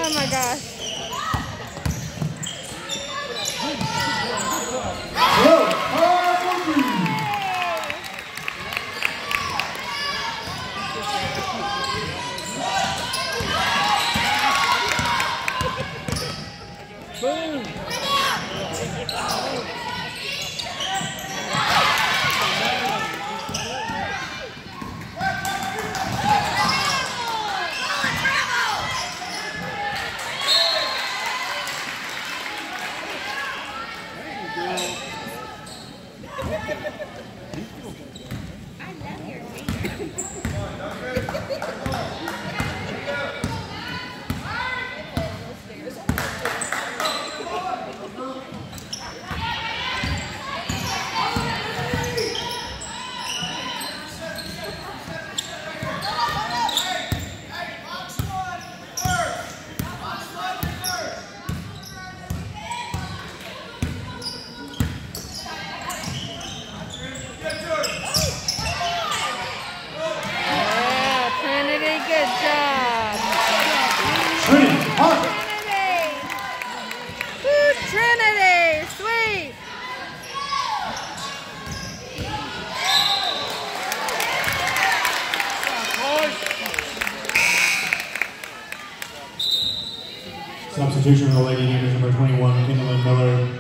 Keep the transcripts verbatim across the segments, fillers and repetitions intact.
Oh my gosh. Boom! Substitution for the Lady Gamers, number twenty-one, Kindle Miller.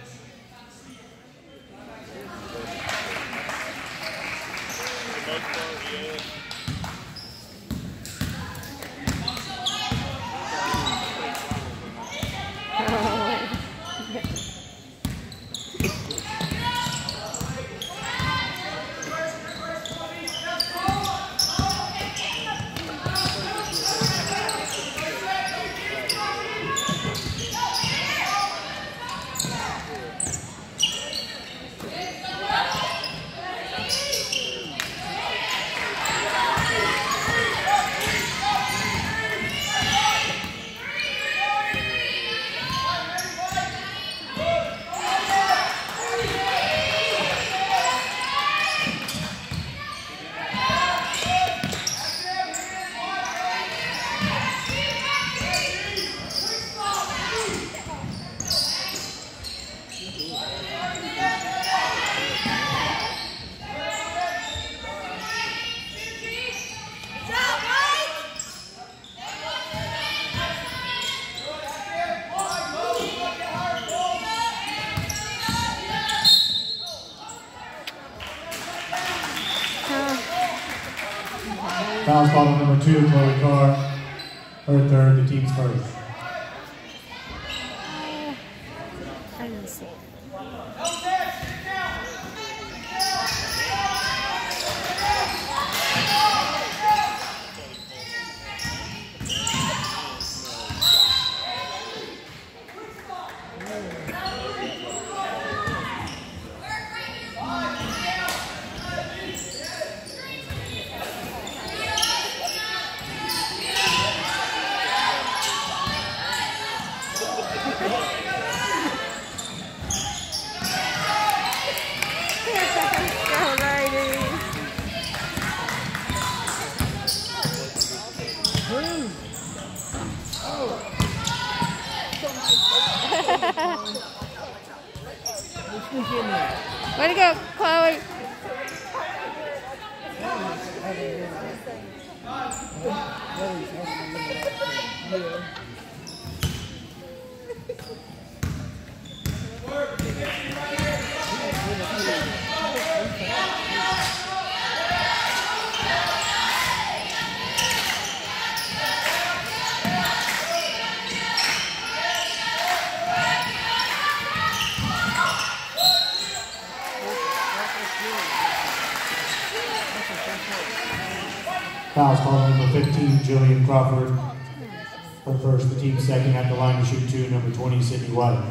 Foul call on number two, Chloe Carr. Her third, the team's first. I didn't see. Way to go, Chloe. Fouls called on number fifteen, Jillian Crawford. Her first, the team second, at the line to shoot two, number twenty, Sydney White.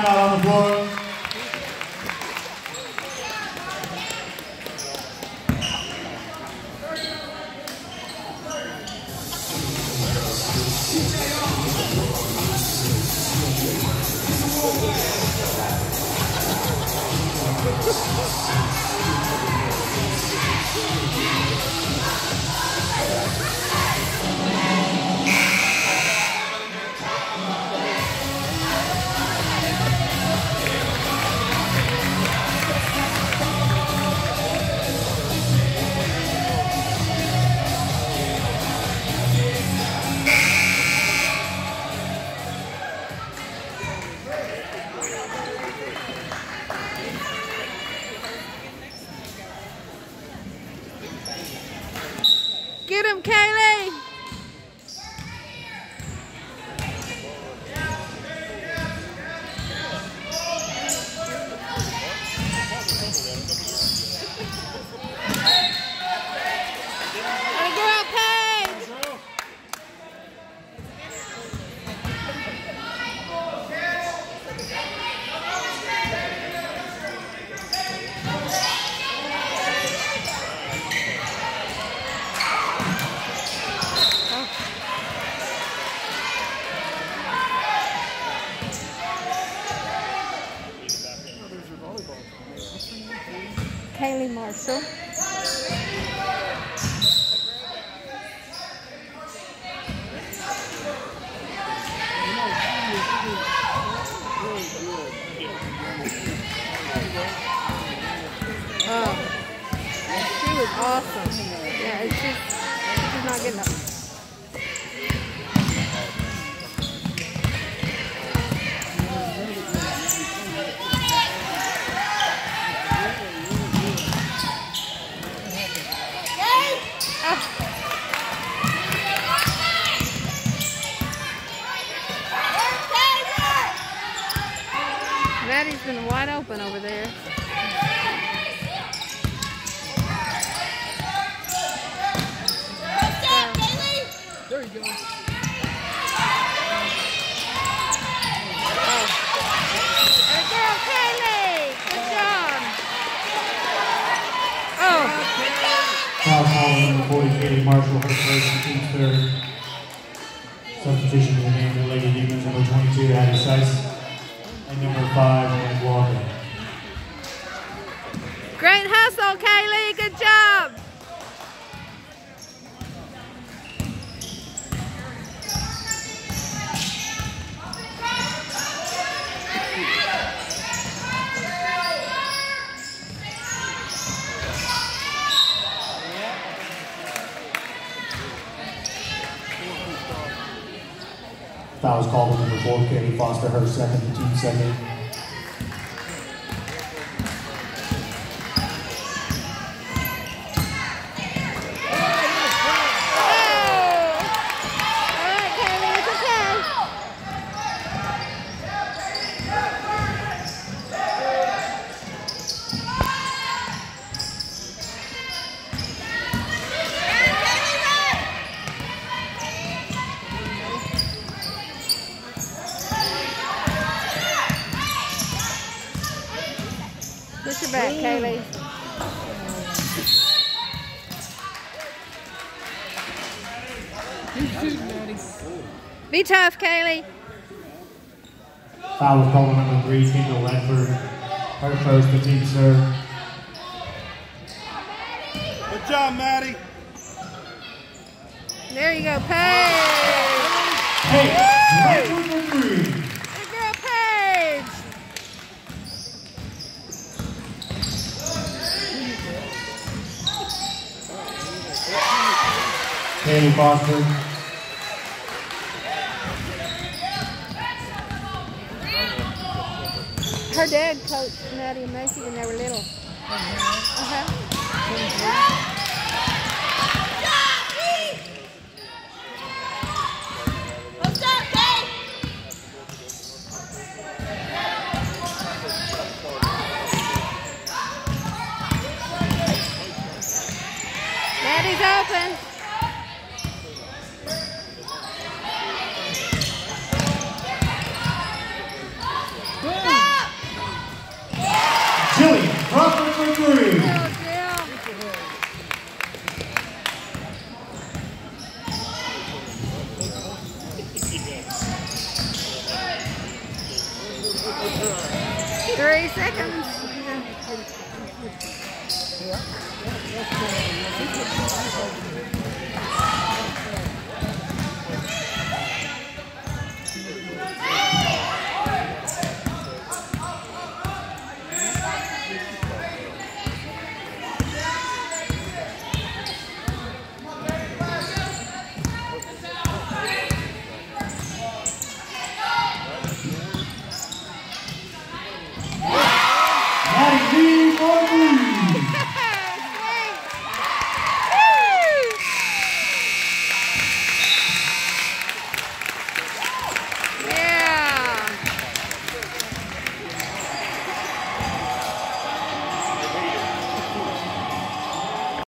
Timeout on the floor. Get him, Kaylee! Wanna go out, Paige? Kaylee Marshall. Oh, she was awesome. Yeah, it's just, she's not getting up. Maddie's been wide open over there. There you go. Oh. Good girl, Kaylee. Good job. Oh. Foul call number forty, Katie Marshall, her first, team's third. Substitution to the name of the Lady Demons, number twenty-two, Addie Sice. And number five, Ann Walker. Great hustle, Kaylee. Good job. Foul was called on number four, Katie Foster, her second, the team second. Push your back, Kaylee. Be tough, Kaylee. Foul was called on number three, Kendall Ledford. Her first, the team serve. Good job, Maddie. There you go, Paige. Hey, Ledford for three. Good girl, Paige. Katie Foster. Her dad coached Maddie and Macy when they were little. Uh-huh. Maddie's open. Go! Three seconds. Yeah.